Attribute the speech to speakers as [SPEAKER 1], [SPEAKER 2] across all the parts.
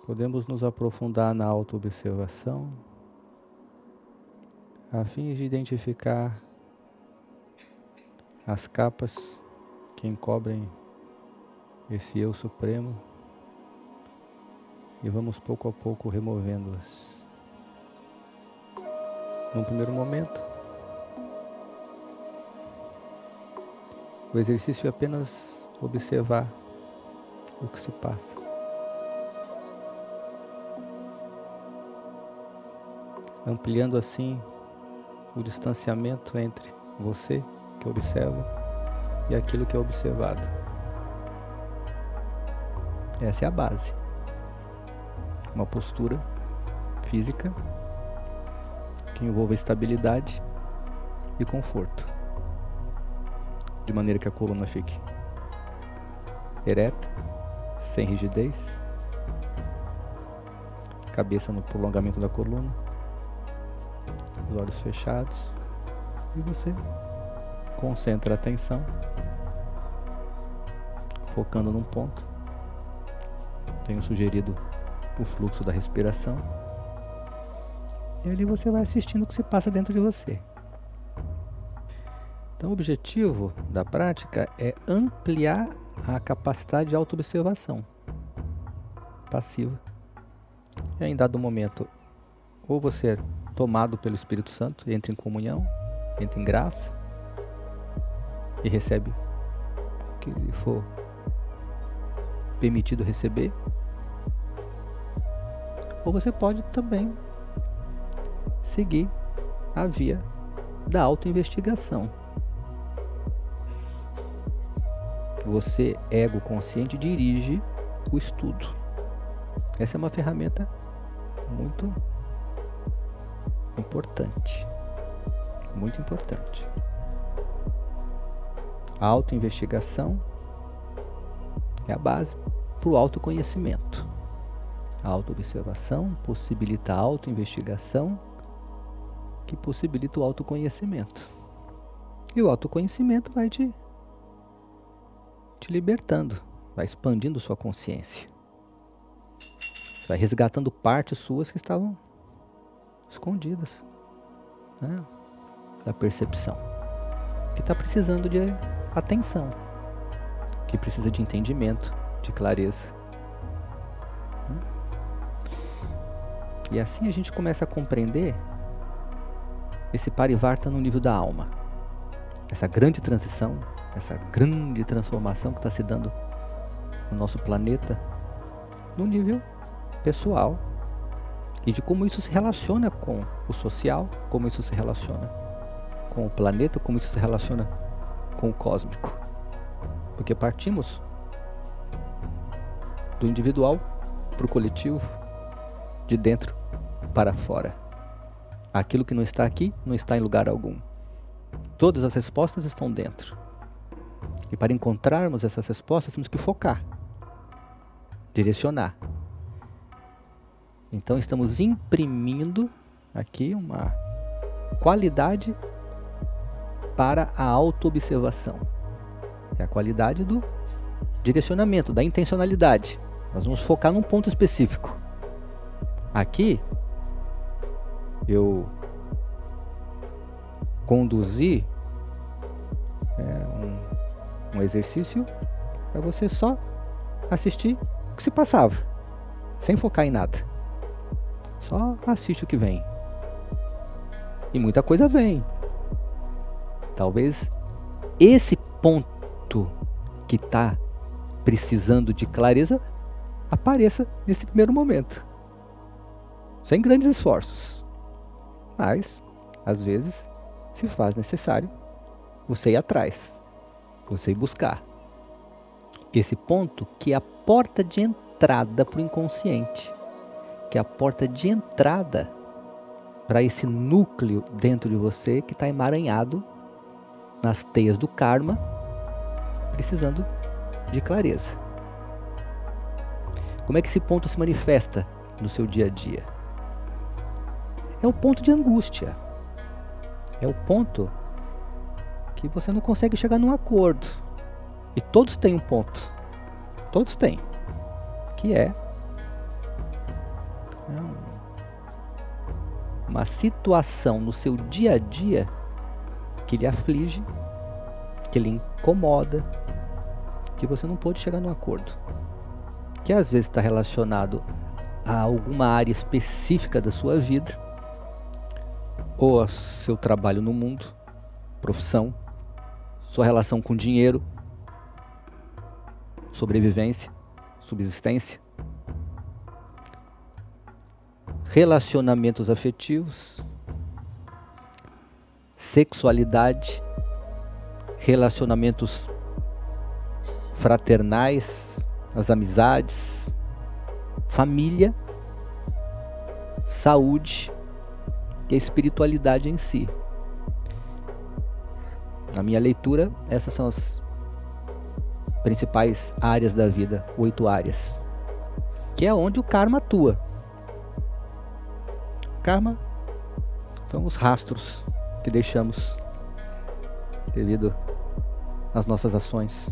[SPEAKER 1] podemos nos aprofundar na autoobservação a fim de identificar as capas que encobrem esse Eu Supremo e vamos pouco a pouco removendo-as. Num primeiro momento, o exercício é apenas observar o que se passa. Ampliando assim o distanciamento entre você, que observa, e aquilo que é observado. Essa é a base. Uma postura física que envolva estabilidade e conforto, de maneira que a coluna fique ereta, sem rigidez, cabeça no prolongamento da coluna, os olhos fechados, e você concentra a atenção, focando num ponto. Tenho sugerido o fluxo da respiração, e ali você vai assistindo o que se passa dentro de você. Então o objetivo da prática é ampliar a capacidade de autoobservação passiva. E em dado momento, ou você é tomado pelo Espírito Santo, entra em comunhão, entra em graça e recebe o que lhe for permitido receber, ou você pode também seguir a via da autoinvestigação. Você, ego consciente, dirige o estudo. Essa é uma ferramenta muito importante. Muito importante. A autoinvestigação é a base para o autoconhecimento. A autoobservação possibilita a autoinvestigação, que possibilita o autoconhecimento. E o autoconhecimento vai te libertando, vai expandindo sua consciência. Você vai resgatando partes suas que estavam escondidas, né, da percepção, que está precisando de atenção, que precisa de entendimento, de clareza. E assim a gente começa a compreender esse parivarta no nível da alma. Essa grande transição, essa grande transformação que está se dando no nosso planeta, no nível pessoal, e de como isso se relaciona com o social, como isso se relaciona com o planeta, como isso se relaciona com o cósmico. Porque partimos do individual para o coletivo, de dentro para fora. Aquilo que não está aqui, não está em lugar algum. Todas as respostas estão dentro. E para encontrarmos essas respostas, temos que focar, direcionar. Então estamos imprimindo aqui uma qualidade para a autoobservação. É a qualidade do direcionamento, da intencionalidade. Nós vamos focar num ponto específico. Aqui, eu conduzi um exercício para você só assistir o que se passava, sem focar em nada. Só assiste o que vem. E muita coisa vem. Talvez esse ponto que está precisando de clareza apareça nesse primeiro momento, sem grandes esforços. Mas, às vezes, se faz necessário você ir atrás, você ir buscar esse ponto que é a porta de entrada para o inconsciente, que é a porta de entrada para esse núcleo dentro de você que está emaranhado nas teias do karma, precisando de clareza. Como é que esse ponto se manifesta no seu dia a dia? É o ponto de angústia. É o ponto que você não consegue chegar num acordo. E todos têm um ponto. Todos têm. Que é Uma situação no seu dia a dia que lhe aflige, que lhe incomoda, que você não pôde chegar num acordo, que às vezes está relacionado a alguma área específica da sua vida, ou ao seu trabalho no mundo, profissão, sua relação com dinheiro, sobrevivência, subsistência, relacionamentos afetivos, sexualidade, relacionamentos fraternais, as amizades, família, saúde e a espiritualidade em si. Na minha leitura, essas são as principais áreas da vida, 8 áreas, que é onde o karma atua. Karma são os rastros que deixamos devido às nossas ações,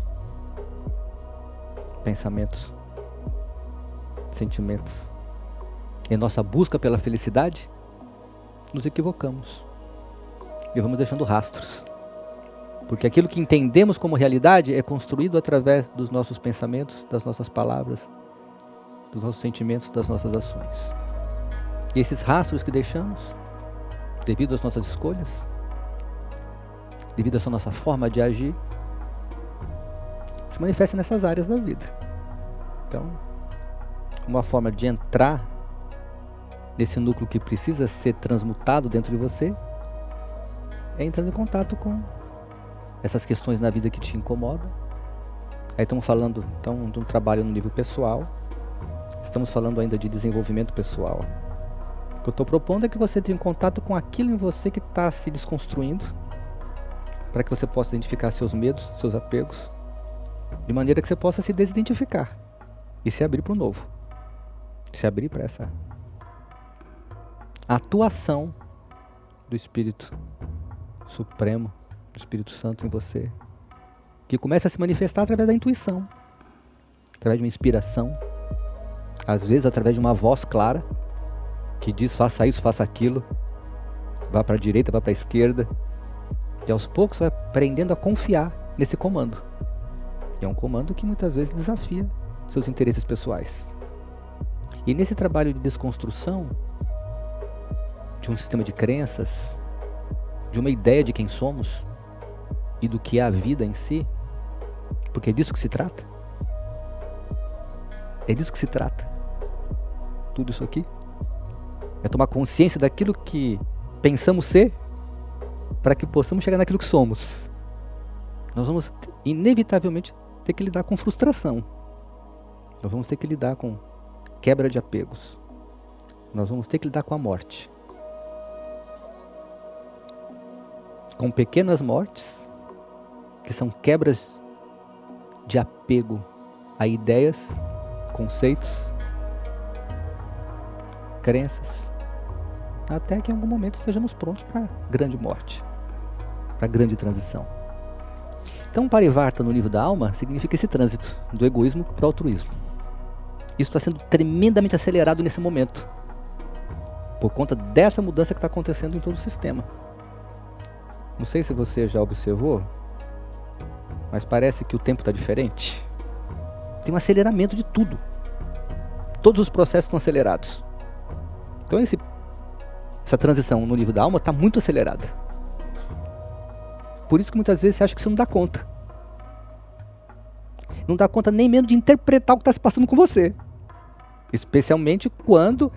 [SPEAKER 1] pensamentos, sentimentos. Em nossa busca pela felicidade, nos equivocamos e vamos deixando rastros. Porque aquilo que entendemos como realidade é construído através dos nossos pensamentos, das nossas palavras, dos nossos sentimentos, das nossas ações. E esses rastros que deixamos, devido às nossas escolhas, devido à nossa forma de agir, se manifestam nessas áreas da vida. Então, uma forma de entrar nesse núcleo que precisa ser transmutado dentro de você é entrando em contato com essas questões na vida que te incomodam. Aí estamos falando então de um trabalho no nível pessoal, estamos falando ainda de desenvolvimento pessoal. O que eu estou propondo é que você tenha contato com aquilo em você que está se desconstruindo, para que você possa identificar seus medos, seus apegos, de maneira que você possa se desidentificar e se abrir para o novo, se abrir para essa atuação do Espírito Supremo, do Espírito Santo em você, que começa a se manifestar através da intuição, através de uma inspiração, às vezes através de uma voz clara, que diz faça isso, faça aquilo, vá para a direita, vá para a esquerda, e aos poucos vai aprendendo a confiar nesse comando. E é um comando que muitas vezes desafia seus interesses pessoais. E nesse trabalho de desconstrução de um sistema de crenças, de uma ideia de quem somos e do que é a vida em si, porque é disso que se trata. É disso que se trata. Tudo isso aqui é tomar consciência daquilo que pensamos ser, para que possamos chegar naquilo que somos. Nós vamos inevitavelmente ter que lidar com frustração. Nós vamos ter que lidar com quebra de apegos. Nós vamos ter que lidar com a morte. Com pequenas mortes, que são quebras de apego a ideias, conceitos, crenças, até que em algum momento estejamos prontos para a grande morte, para a grande transição. Então, Parivarta no livro da alma significa esse trânsito do egoísmo para o altruísmo. Isso está sendo tremendamente acelerado nesse momento, por conta dessa mudança que está acontecendo em todo o sistema. Não sei se você já observou, mas parece que o tempo está diferente. Tem um aceleramento de tudo. Todos os processos estão acelerados. Então essa transição no nível da alma está muito acelerada. Por isso que muitas vezes você acha que você não dá conta. Não dá conta nem mesmo de interpretar o que está se passando com você. Especialmente quando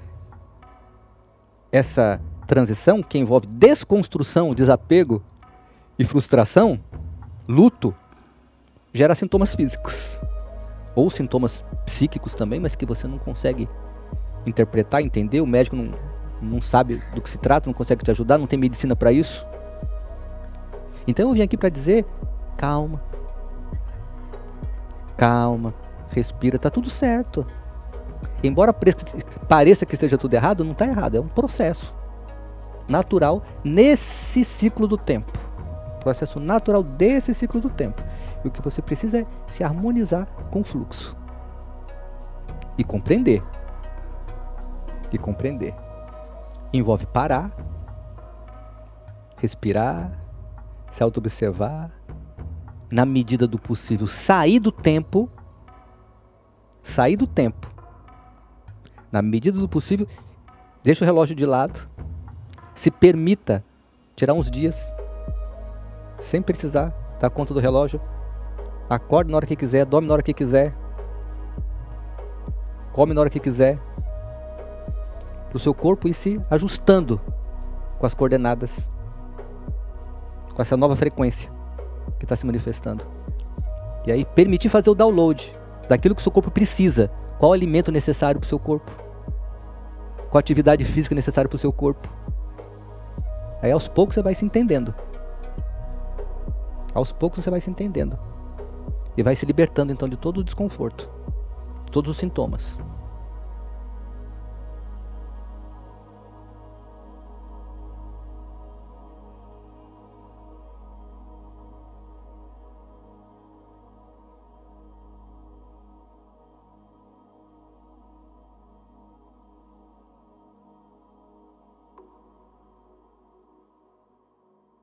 [SPEAKER 1] essa transição, que envolve desconstrução, desapego e frustração, luto, gera sintomas físicos. Ou sintomas psíquicos também, mas que você não consegue interpretar, entender. O médico não sabe do que se trata, não consegue te ajudar, não tem medicina para isso. Então eu vim aqui para dizer, calma. Calma, respira, tá tudo certo. Embora pareça que esteja tudo errado, não está errado, é um processo natural nesse ciclo do tempo. Processo natural desse ciclo do tempo. E o que você precisa é se harmonizar com o fluxo. E compreender. e compreender. Envolve parar, respirar, se auto-observar, na medida do possível, sair do tempo, na medida do possível, deixa o relógio de lado, se permita tirar uns dias, sem precisar dar conta do relógio, acorda na hora que quiser, dorme na hora que quiser, come na hora que quiser, para o seu corpo ir se ajustando com as coordenadas, com essa nova frequência que está se manifestando. E aí permitir fazer o download daquilo que o seu corpo precisa. Qual o alimento necessário para o seu corpo? Qual a atividade física necessária para o seu corpo? Aí aos poucos você vai se entendendo. Aos poucos você vai se entendendo. E vai se libertando então de todo o desconforto, todos os sintomas.